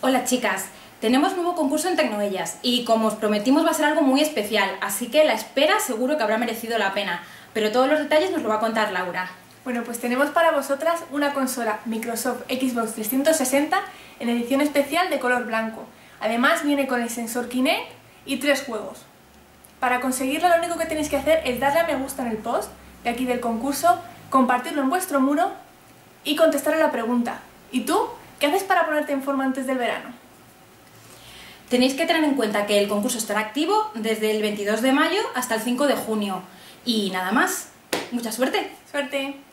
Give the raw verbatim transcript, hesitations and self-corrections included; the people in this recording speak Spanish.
Hola chicas, tenemos nuevo concurso en Tecnoellas y como os prometimos va a ser algo muy especial, así que la espera seguro que habrá merecido la pena, pero todos los detalles nos lo va a contar Laura. Bueno, pues tenemos para vosotras una consola Microsoft Xbox trescientos sesenta en edición especial de color blanco. Además viene con el sensor Kinect y tres juegos. Para conseguirlo lo único que tenéis que hacer es darle a me gusta en el post de aquí del concurso, compartirlo en vuestro muro y contestar a la pregunta. ¿Y tú? ¿Qué haces para ponerte en forma antes del verano? Tenéis que tener en cuenta que el concurso estará activo desde el veintidós de mayo hasta el cinco de junio. Y nada más. ¡Mucha suerte! ¡Suerte!